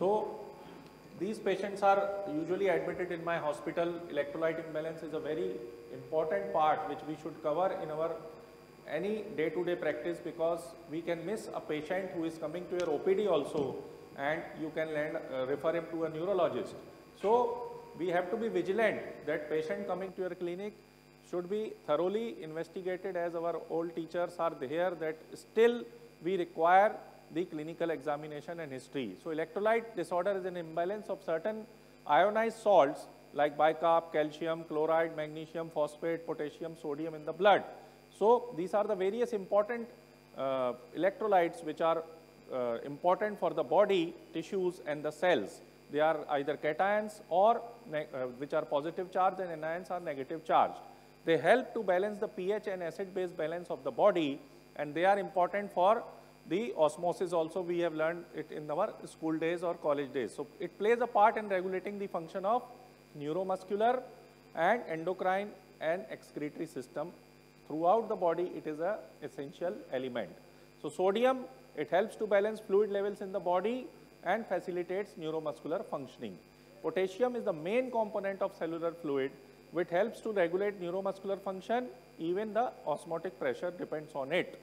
So these patients are usually admitted in my hospital. Electrolyte imbalance is a very important part which we should cover in our any day-to-day practice, because we can miss a patient who is coming to your OPD also, and you can refer him to a neurologist. So we have to be vigilant that patient coming to your clinic should be thoroughly investigated, as our old teachers are there, that still we require the clinical examination and history. So electrolyte disorder is an imbalance of certain ionized salts like bicarb, calcium, chloride, magnesium, phosphate, potassium, sodium in the blood. So these are the various important electrolytes which are important for the body, tissues and the cells. They are either cations or which are positive charged, and anions are negative charged. They help to balance the pH and acid-base balance of the body, and they are important for the osmosis also. We have learned it in our school days or college days. So it plays a part in regulating the function of neuromuscular and endocrine and excretory system. Throughout the body, it is an essential element. So sodium, it helps to balance fluid levels in the body and facilitates neuromuscular functioning. Potassium is the main component of cellular fluid, which helps to regulate neuromuscular function. Even the osmotic pressure depends on it.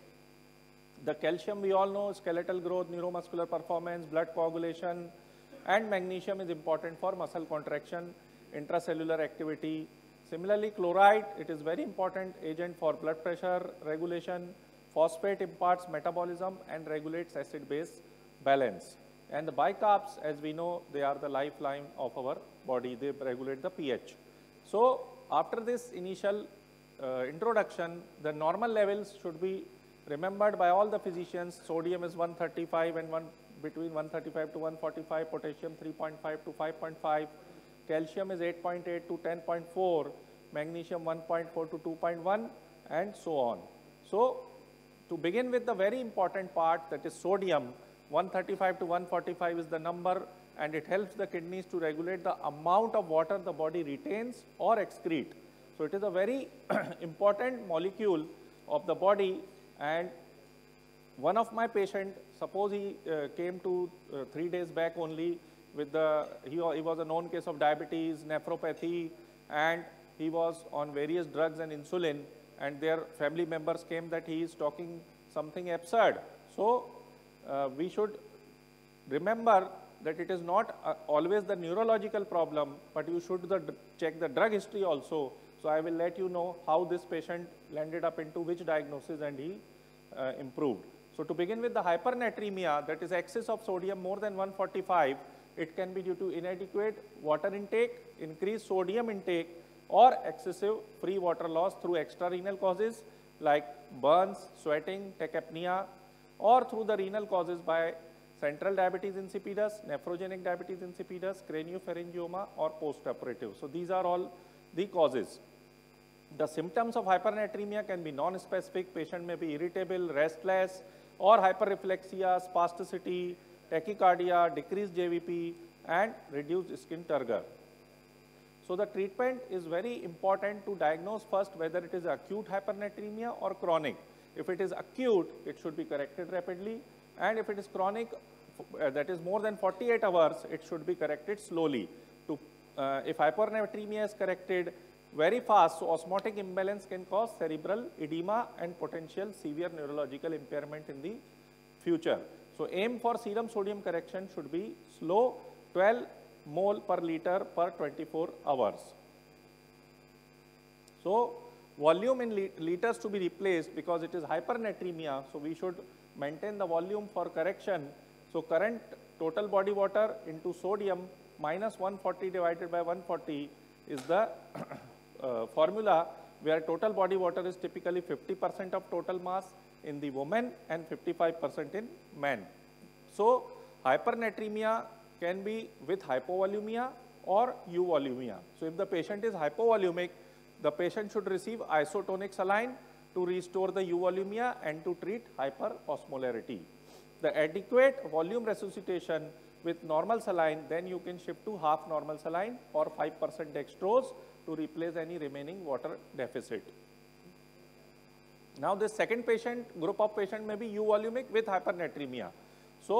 The calcium, we all know, skeletal growth, neuromuscular performance, blood coagulation, and magnesium is important for muscle contraction, intracellular activity. Similarly, chloride, it is very important agent for blood pressure regulation. Phosphate imparts metabolism and regulates acid-base balance. And the bicarbs, as we know, they are the lifeline of our body. They regulate the pH. So after this initial introduction, the normal levels should be remembered by all the physicians. Sodium is 135 and between 135 to 145, potassium 3.5 to 5.5, calcium is 8.8 to 10.4, magnesium 1.4 to 2.1, and so on. So to begin with the very important part, that is sodium, 135 to 145 is the number, and it helps the kidneys to regulate the amount of water the body retains or excrete. So it is a very important molecule of the body. And one of my patient, suppose he came to 3 days back only with he was a known case of diabetes, nephropathy, and he was on various drugs and insulin, and their family members came that he is talking something absurd. So we should remember that it is not always the neurological problem, but you should check the drug history also. So I will let you know how this patient landed up into which diagnosis and he improved. So to begin with, the hypernatremia, that is excess of sodium more than 145, it can be due to inadequate water intake, increased sodium intake, or excessive free water loss through extrarenal causes like burns, sweating, tachypnea, or through the renal causes by central diabetes insipidus, nephrogenic diabetes insipidus, craniopharyngioma, or postoperative. So these are all the causes. The symptoms of hypernatremia can be non-specific. Patient may be irritable, restless, or hyperreflexia, spasticity, tachycardia, decreased JVP, and reduced skin turgor. So the treatment is very important to diagnose first whether it is acute hypernatremia or chronic. If it is acute, it should be corrected rapidly, and if it is chronic, that is more than 48 hours, it should be corrected slowly. If hypernatremia is corrected very fast, so osmotic imbalance can cause cerebral edema and potential severe neurological impairment in the future. So aim for serum sodium correction should be slow, 12 mole per liter per 24 hours. So volume in liters to be replaced because it is hypernatremia, so we should maintain the volume for correction. So current total body water into sodium minus 140 divided by 140 is the formula, where total body water is typically 50% of total mass in the woman and 55% in men. So hypernatremia can be with hypovolemia or euvolemia. So if the patient is hypovolemic, the patient should receive isotonic saline to restore the euvolemia and to treat hyperosmolarity. The adequate volume resuscitation with normal saline, then you can shift to half normal saline or 5% dextrose to replace any remaining water deficit. Now this second group of patient may be euvolemic with hypernatremia. So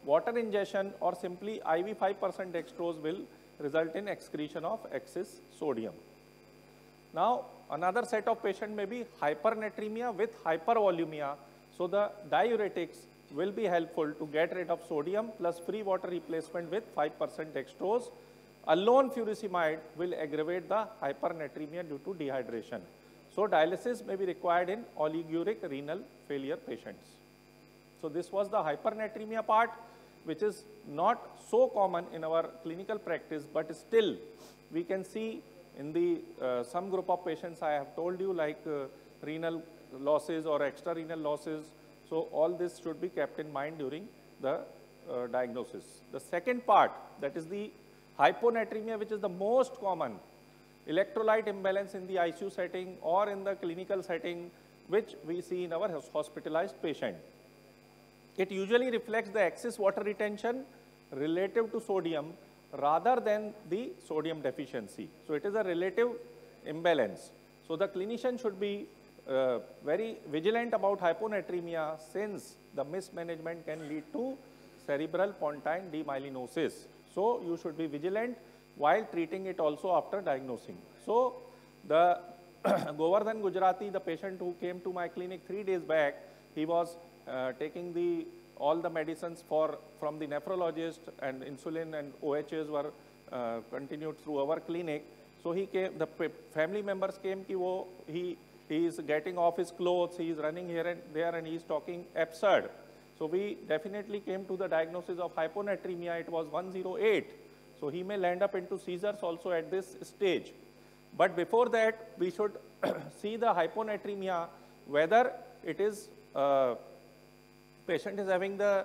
water ingestion or simply IV 5% dextrose will result in excretion of excess sodium. Now, another set of patient may be hypernatremia with hypervolemia. So, the diuretics will be helpful to get rid of sodium plus free water replacement with 5% dextrose. Alone furosemide will aggravate the hypernatremia due to dehydration. So, dialysis may be required in oliguric renal failure patients. So, this was the hypernatremia part, which is not so common in our clinical practice, but still we can see in the some group of patients I have told you, like renal losses or extra renal losses. So, all this should be kept in mind during the diagnosis. The second part, that is the hyponatremia, which is the most common electrolyte imbalance in the ICU setting or in the clinical setting, which we see in our hospitalized patient. It usually reflects the excess water retention relative to sodium rather than the sodium deficiency. So, it is a relative imbalance. So, the clinician should be very vigilant about hyponatremia, since the mismanagement can lead to cerebral pontine demyelinosis. So, you should be vigilant while treating it also after diagnosing. So, the Govardhan Gujarati, the patient who came to my clinic 3 days back, he was taking all the medicines from the nephrologist, and insulin and OHs were continued through our clinic. So, he came, the family members came, he is getting off his clothes, he is running here and there, and he is talking absurd. So, we definitely came to the diagnosis of hyponatremia. It was 108. So, he may land up into seizures also at this stage. But before that, we should see the hyponatremia, whether it is patient is having the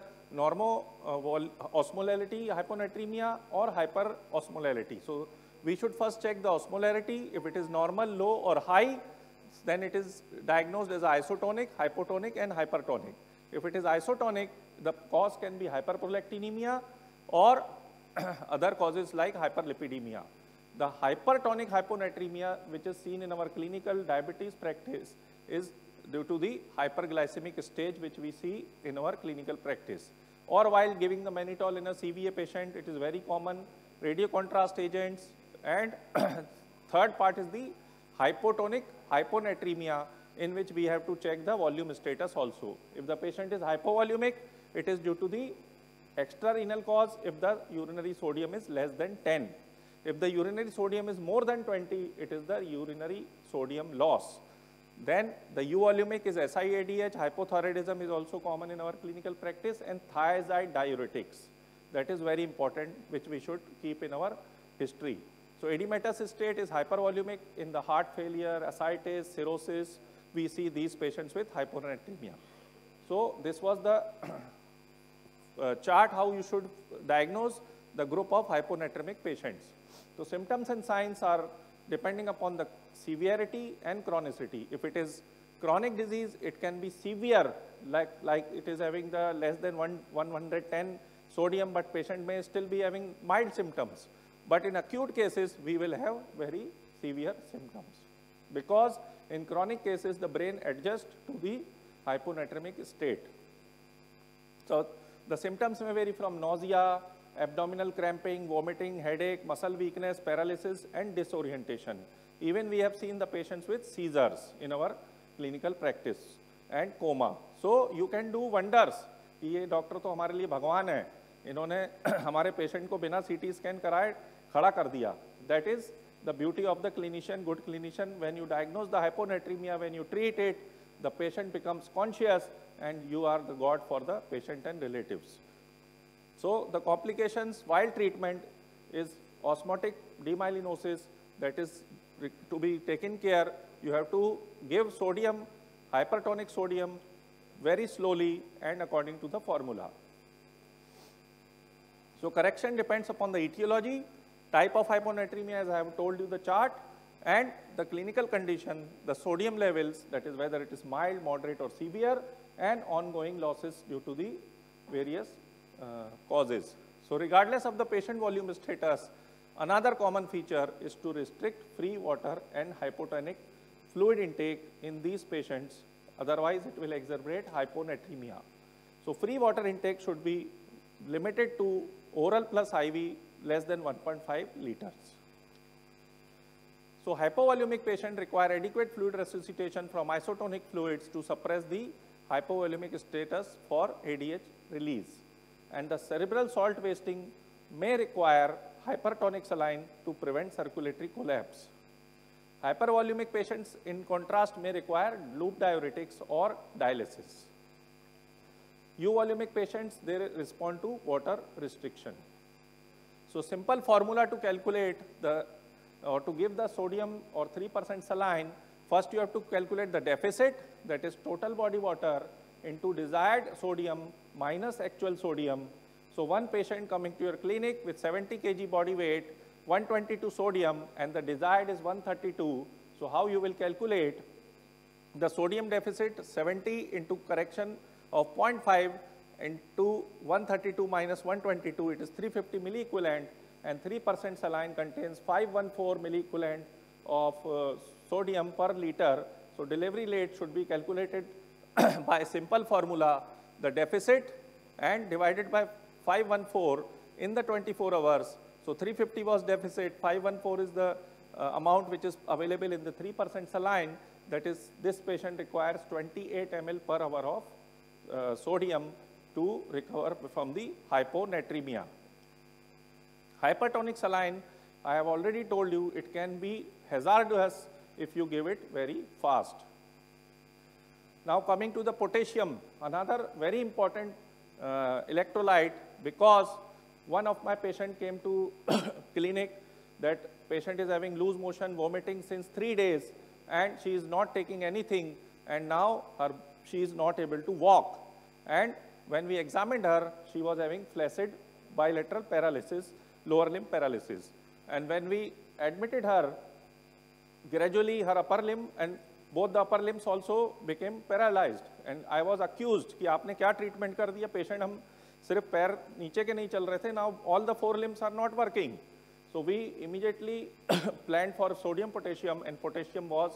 osmolality hyponatremia or hyperosmolality. So, we should first check the osmolarity. If it is normal, low or high, then it is diagnosed as isotonic, hypotonic and hypertonic. If it is isotonic, the cause can be hyperprolactinemia or other causes like hyperlipidemia. The hypertonic hyponatremia, which is seen in our clinical diabetes practice, is due to the hyperglycemic stage, which we see in our clinical practice. Or while giving the mannitol in a CVA patient, it is very common, radio contrast agents. And third part is the hypotonic hyponatremia, in which we have to check the volume status also. If the patient is hypovolumic, it is due to the extrarenal cause if the urinary sodium is less than 10. If the urinary sodium is more than 20, it is the urinary sodium loss. Then the euvolumic is SIADH, hypothyroidism is also common in our clinical practice, and thiazide diuretics. That is very important, which we should keep in our history. So, edematous state is hypervolumic. In the heart failure, ascites, cirrhosis, we see these patients with hyponatremia. So, this was the chart how you should diagnose the group of hyponatremic patients. So, symptoms and signs are depending upon the severity and chronicity. If it is chronic disease, it can be severe, like it is having the less than 110 sodium, but patient may still be having mild symptoms. But in acute cases, we will have very severe symptoms, because in chronic cases, the brain adjusts to the hyponatremic state. So, the symptoms may vary from nausea, abdominal cramping, vomiting, headache, muscle weakness, paralysis and disorientation. Even we have seen the patients with seizures in our clinical practice and coma. So, you can do wonders. ये doctor तो हमारे लिए भगवान है, इन्होंने हमारे patient को बिना CT स्कैन कराए खड़ा कर दिया. That is the beauty of the clinician, good clinician. When you diagnose the hyponatremia, when you treat it, the patient becomes conscious and you are the God for the patient and relatives. So, the complications while treatment is osmotic demyelinosis, that is to be taken care. You have to give sodium, hypertonic sodium very slowly and according to the formula. So, correction depends upon the etiology, type of hyponatremia, as I have told you the chart, and the clinical condition, the sodium levels, that is whether it is mild, moderate or severe, and ongoing losses due to the various causes. So, regardless of the patient volume status, another common feature is to restrict free water and hypotonic fluid intake in these patients, otherwise it will exacerbate hyponatremia. So, free water intake should be limited to oral plus IV less than 1.5 liters. So hypovolumic patient require adequate fluid resuscitation from isotonic fluids to suppress the hypovolemic status for ADH release. And the cerebral salt wasting may require hypertonic saline to prevent circulatory collapse. Hypervolumic patients, in contrast, may require loop diuretics or dialysis. Euvolumic patients, they respond to water restriction. So simple formula to calculate the or to give the sodium or 3% saline, first you have to calculate the deficit, that is total body water, into desired sodium minus actual sodium. So one patient coming to your clinic with 70 kg body weight, 122 sodium, and the desired is 132. So how you will calculate the sodium deficit? 70 into correction of 0.5 into 132 minus 122, it is 350 milliequivalent, and 3% saline contains 514 milliequivalent of sodium per liter. So delivery rate should be calculated by a simple formula, the deficit and divided by 514 in the 24 hours. So 350 was deficit, 514 is the amount which is available in the 3% saline. That is, this patient requires 28 ml per hour of sodium to recover from the hyponatremia. Hypertonic saline, I have already told you, it can be hazardous if you give it very fast. Now coming to the potassium, another very important electrolyte, because one of my patient came to clinic, that patient is having loose motion, vomiting since 3 days, and she is not taking anything, and now she is not able to walk. And when we examined her, she was having flaccid bilateral paralysis, lower limb paralysis. And when we admitted her, gradually her upper limb and both the upper limbs also became paralyzed. And I was accused कि आपने क्या treatment कर दिया, patient हम सिर्फ पैर नीचे के नहीं चल रहे थे, now all the 4 limbs are not working. So we immediately planned for sodium potassium, and potassium was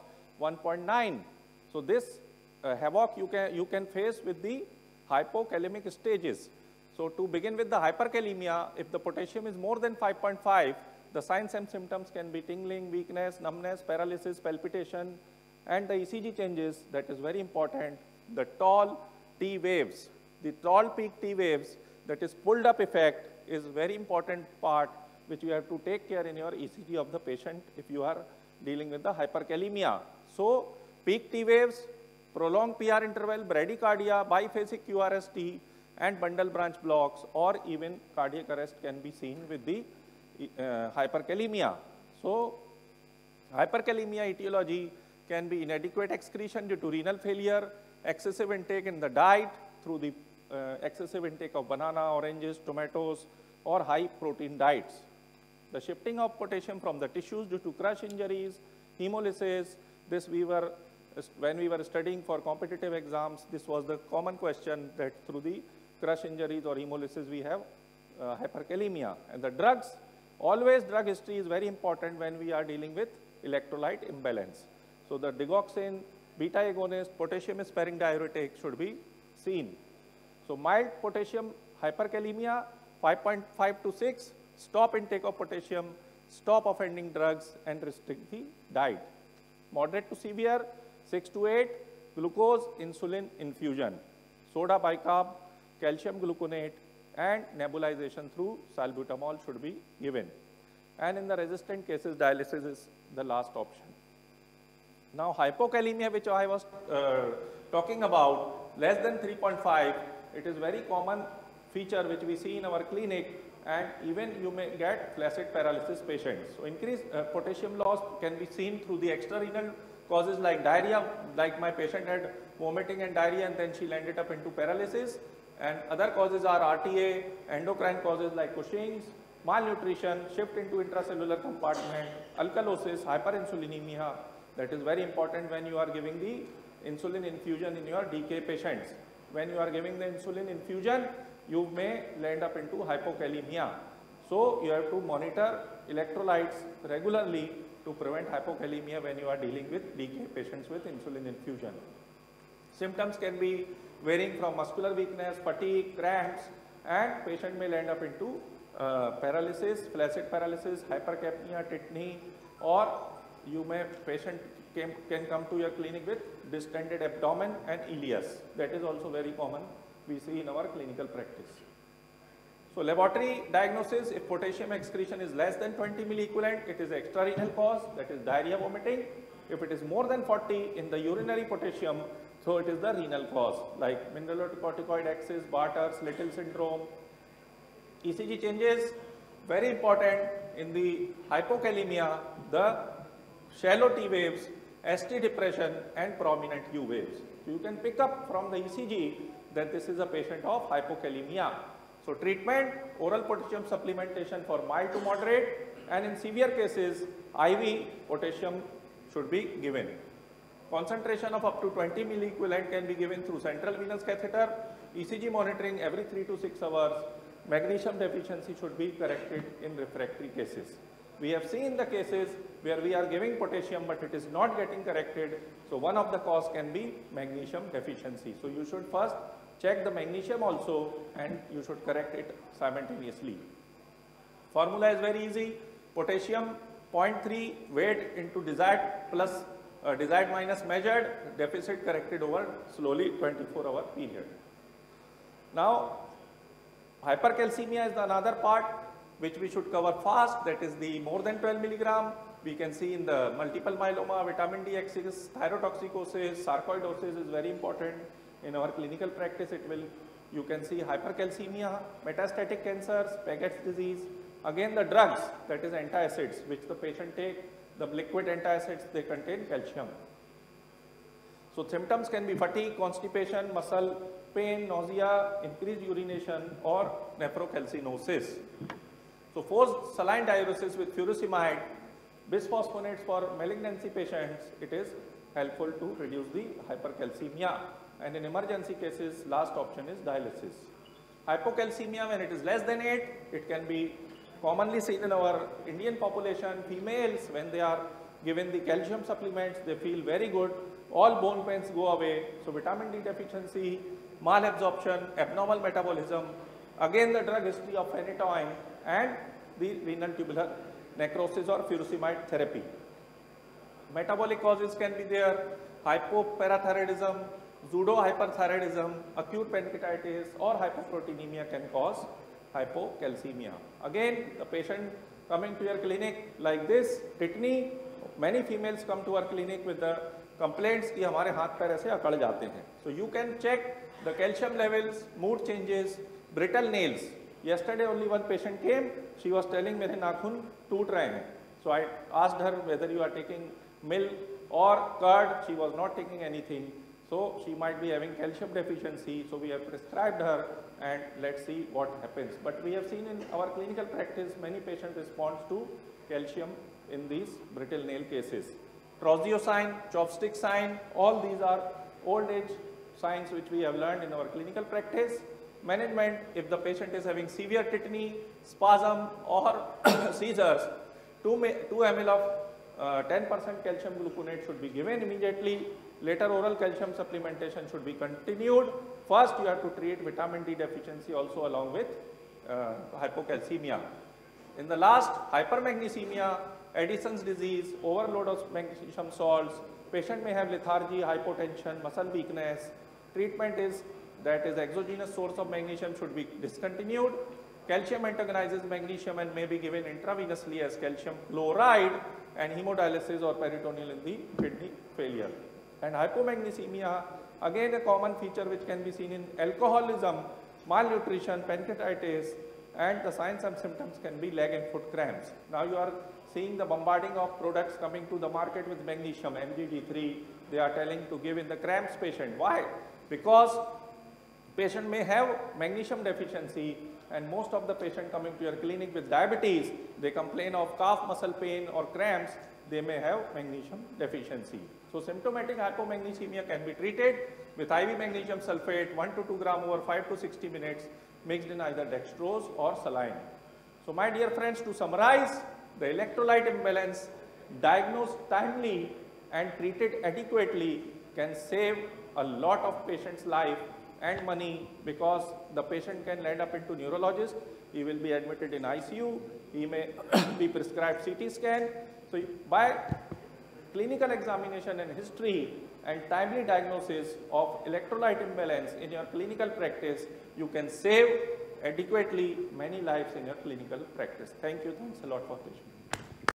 1.9. So this havoc you can face with the hypokalemic stages. So to begin with the hyperkalemia, if the potassium is more than 5.5, the signs and symptoms can be tingling, weakness, numbness, paralysis, palpitation, and the ECG changes, that is very important. The tall T waves, the tall peak T waves, that is pulled up effect, is very important part which you have to take care in your ECG of the patient if you are dealing with the hyperkalemia. So peak T waves, prolonged PR interval, bradycardia, biphasic QRST, and bundle branch blocks, or even cardiac arrest can be seen with the hyperkalemia. So hyperkalemia etiology can be inadequate excretion due to renal failure, excessive intake in the diet through the excessive intake of banana, oranges, tomatoes, or high protein diets. The shifting of potassium from the tissues due to crush injuries, hemolysis, this when we were studying for competitive exams, this was the common question, that through the crush injuries or hemolysis we have hyperkalemia. And the drugs, always drug history is very important when we are dealing with electrolyte imbalance. So the digoxin, beta agonist, potassium sparing diuretic should be seen. So mild potassium hyperkalemia, 5.5 to 6, stop intake of potassium, stop offending drugs, and restrict the diet. Moderate to severe, 6 to 8, glucose insulin infusion, soda bicarb, calcium gluconate, and nebulization through salbutamol should be given. And in the resistant cases, dialysis is the last option. Now hypokalemia, which I was talking about, less than 3.5, it is very common feature which we see in our clinic, and even you may get flaccid paralysis patients. So increased potassium loss can be seen through the extrarenal causes like diarrhea, like my patient had vomiting and diarrhea, and then she landed up into paralysis. And other causes are RTA, endocrine causes like Cushing's, malnutrition, shift into intracellular compartment, alkalosis, hyperinsulinemia. That is very important when you are giving the insulin infusion in your DK patients. When you are giving the insulin infusion, you may land up into hypokalemia. So you have to monitor electrolytes regularly to prevent hypokalemia when you are dealing with DK patients with insulin infusion. Symptoms can be varying from muscular weakness, fatigue, cramps, and patient may end up into paralysis, flaccid paralysis, hypercapnia, tetany, or patient can come to your clinic with distended abdomen and ileus. That is also very common we see in our clinical practice. So laboratory diagnosis, if potassium excretion is less than 20 milliequivalent, it is extrarenal cause, that is diarrhea, vomiting. If it is more than 40 in the urinary potassium, so it is the renal cause like mineralocorticoid excess, Barter's, Little syndrome. ECG changes, very important in the hypokalemia, the shallow T waves, ST depression and prominent U waves. So you can pick up from the ECG that this is a patient of hypokalemia. So treatment, oral potassium supplementation for mild to moderate, and in severe cases, IV potassium should be given. Concentration of up to 20 milliequivalent can be given through central venous catheter. ECG monitoring every 3 to 6 hours. Magnesium deficiency should be corrected in refractory cases. We have seen the cases where we are giving potassium but it is not getting corrected. So one of the cause can be magnesium deficiency. So you should first check the magnesium also and you should correct it simultaneously. Formula is very easy. Potassium 0.3 weight into desired plus desired minus measured, deficit corrected over slowly 24-hour period. Now hypercalcemia is the another part which we should cover fast, that is the more than 12 milligram. We can see in the multiple myeloma, vitamin D excess, thyrotoxicosis, sarcoidosis is very important. In our clinical practice, you can see hypercalcemia, metastatic cancers, Paget's disease. Again the drugs, that is antacids, which the patient take, the liquid antacids, they contain calcium. So symptoms can be fatigue, constipation, muscle pain, nausea, increased urination or nephrocalcinosis. So forced saline diuresis with furosemide, bisphosphonates for malignancy patients, it is helpful to reduce the hypercalcemia. And in emergency cases, last option is dialysis. Hypocalcemia, when it is less than 8, it can be commonly seen in our Indian population. Females, when they are given the calcium supplements, they feel very good. All bone pains go away. So vitamin D deficiency, malabsorption, abnormal metabolism, again the drug history of phenytoin and the renal tubular necrosis or furosemide therapy. Metabolic causes can be there, hypoparathyroidism, pseudohyperthyroidism, acute pancreatitis or hypoproteinemia can cause hypocalcemia. Again, the patient coming to your clinic like this, tetany, many females come to our clinic with the complaints कि हमारे हाथ पैर ऐसे अकड़ जाते हैं. So you can check the calcium levels, mood changes, brittle nails. Yesterday only one patient came, she was telling मेरे नाखून टूट रहे हैं. So I asked her whether you are taking milk or curd. She was not taking anything. So she might be having calcium deficiency. So we have prescribed her and let's see what happens. But we have seen in our clinical practice many patients respond to calcium in these brittle nail cases. Trousseau sign, chopstick sign, all these are old age signs which we have learned in our clinical practice. Management, if the patient is having severe tetany, spasm or seizures, 2 ml of 10% calcium gluconate should be given immediately. Later oral calcium supplementation should be continued. First you have to treat vitamin D deficiency also along with hypocalcemia. In the last, hypermagnesemia, Addison's disease, overload of magnesium salts, patient may have lethargy, hypotension, muscle weakness. Treatment is that is exogenous source of magnesium should be discontinued. Calcium antagonizes magnesium and may be given intravenously as calcium chloride and hemodialysis or peritoneal in the kidney failure. And hypomagnesemia, again a common feature which can be seen in alcoholism, malnutrition, pancreatitis, and the signs and symptoms can be leg and foot cramps. Now you are seeing the bombarding of products coming to the market with magnesium, MGD3, they are telling to give in the cramps patient. Why? Because patient may have magnesium deficiency, and most of the patient coming to your clinic with diabetes, they complain of calf muscle pain or cramps, they may have magnesium deficiency. So symptomatic hypomagnesemia can be treated with IV magnesium sulfate 1 to 2 gram over 5 to 60 minutes mixed in either dextrose or saline. So my dear friends, to summarize, the electrolyte imbalance diagnosed timely and treated adequately can save a lot of patients' life and money, because the patient can land up into neurologist, he will be admitted in ICU, he may be prescribed CT scan. So by clinical examination and history and timely diagnosis of electrolyte imbalance in your clinical practice, you can save adequately many lives in your clinical practice. Thank you. Thanks a lot for listening.